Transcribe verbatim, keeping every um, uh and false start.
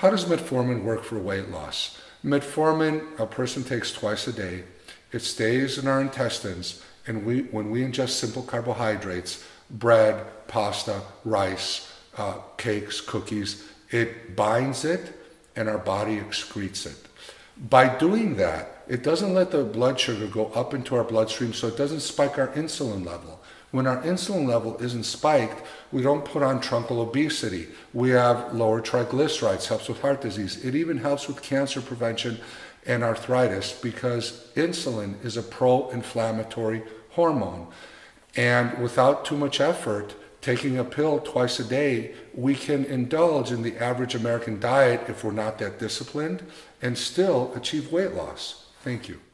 how does metformin work for weight loss? Metformin, a person takes twice a day. It stays in our intestines, and we, when we ingest simple carbohydrates, bread, pasta, rice, uh, cakes, cookies, it binds it and our body excretes it. By doing that, it doesn't let the blood sugar go up into our bloodstream, so it doesn't spike our insulin level. When our insulin level isn't spiked, we don't put on truncal obesity. We have lower triglycerides, helps with heart disease. It even helps with cancer prevention and arthritis because insulin is a pro-inflammatory hormone. And without too much effort, taking a pill twice a day, we can indulge in the average American diet if we're not that disciplined and still achieve weight loss. Thank you.